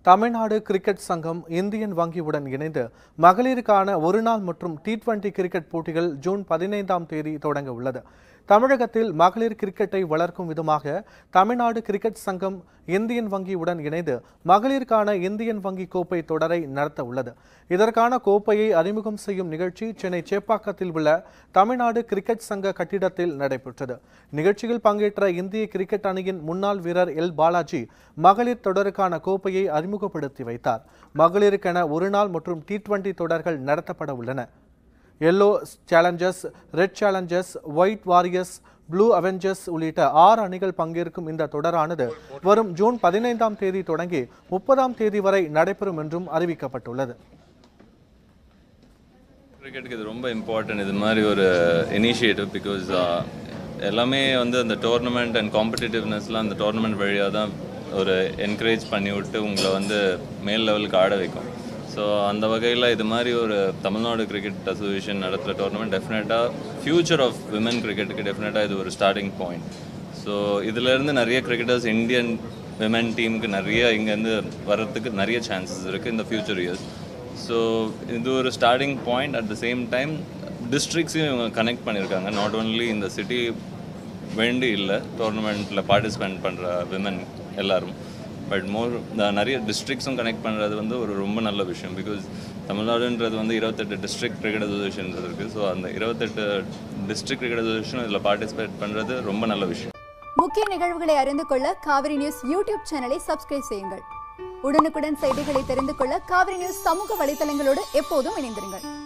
Tamil Nadu Cricket Sangam Indian வங்கியுடன் இணைந்து மகளிருக்கான ஒருநாள் மற்றும் T20 கிரிக்கெட் போட்டிகள் ஜூன் 15ஆம் தேதி தொடங்க உள்ளது. தமிழகத்தில் மகளிர் கிரிக்கெட்டை வளர்க்கும் விதமாக தமிழ்நாடு கிரிக்கெட் சங்கம் இந்தியன் வங்கியுடன் இணைந்து மகளிருக்கான இந்தியன் வங்கி கோப்பை தொடரை நடத்த உள்ளது. இதற்கான கோப்பையை அறிமுகம் செய்யும் நிகழ்ச்சி சென்னை சேப்பாக்கத்தில் உள்ள தமிழ்நாடு கிரிக்கெட் சங்க கட்டிடத்தில் நடைபெற்றது. நிகழ்ச்சியில் பங்கேற்ற இந்திய கிரிக்கெட் அணியின் முன்னாள் வீரர் பாலாஜி மகளிர் தொடருக்கான கோப்பையை அறிமுகப்படுத்தி வைத்தார். மகளிருக்கென ஒருநாள் மற்றும் T20 தொடர்கள் நடத்தப்பட உள்ளன. Yellow Challengers, Red Challengers, White Warriors, Blue Avengers உள்ளிட்ட 6 அணிகள் பங்கேற்கும் இந்த தொடரானது வரும் ஜூன் 15ஆம் தேதி தொடங்கி 30ஆம் தேதி வரை நடைபெறும் என்றும் அறிவிக்கப்பட்டுள்ளது. கிரிக்கெட்டுக்கு இது ரொம்ப இம்பார்ட்டன்ட் இது மாதிரி ஒரு இனிஷியேட்டிவ் பிகாஸ் எல்லாமே வந்து அந்த டோர்னமெண்ட் அண்ட் காம்படிட்டிவ்னஸ்லாம் அந்த டோர்னமெண்ட் வழியாக தான் ஒரு என்கரேஜ் பண்ணி விட்டு உங்களை வந்து மேல் லெவலுக்கு ஆட வைக்கும். ஸோ அந்த வகையில் இது மாதிரி ஒரு தமிழ்நாடு கிரிக்கெட் அசோசியேஷன் நடத்துகிற டோர்னமெண்ட் டெஃபினட்டாக ஃப்யூச்சர் ஆஃப் விமன் கிரிக்கெட்டுக்கு டெஃபினட்டாக இது ஒரு ஸ்டார்டிங் பாயிண்ட். ஸோ இதிலேருந்து நிறைய கிரிக்கெட்டர்ஸ் இந்தியன் விமன் டீமுக்கு நிறைய இங்கேருந்து வர்றதுக்கு நிறைய சான்சஸ் இருக்குது இந்த ஃப்யூச்சர் இயர்ஸ். ஸோ இது ஒரு starting point. At the same time டிஸ்ட்ரிக்ஸையும் இவங்க கனெக்ட் பண்ணியிருக்காங்க. நாட் ஓன்லி இந்த சிட்டி வேண்டி இல்லை டோர்னமெண்ட்டில் பார்ட்டிசிபேட் பண்ணுற விமன் எல்லாரும், பட் நிறைய டிஸ்ட்ரிக்ஸும் கனெக்ட் பண்ணுறது வந்து ஒரு ரொம்ப நல்ல விஷயம். பிகாஸ் தமிழ்நாடுன்றது வந்து 28 டிஸ்ட்ரிக்ட் கிரிக்கெட் அசோசியேஷன் இருக்குது. ஸோ அந்த 28 டிஸ்ட்ரிக்ட் கிரிக்கெட் அசோசியேஷன் இதில் பார்ட்டிசிபேட் பண்ணுறது ரொம்ப நல்ல விஷயம். முக்கிய நிகழ்வுகளை அறிந்து கொள்ள காவிரி நியூஸ் யூடியூப் சேனலை சப்ஸ்கிரைப் செய்யுங்கள். உடனுக்குடன் செய்திகளை தெரிந்து கொள்ள காவிரி நியூஸ் சமூக வலைதளங்களோடு எப்போதும் இணைந்திருங்கள்.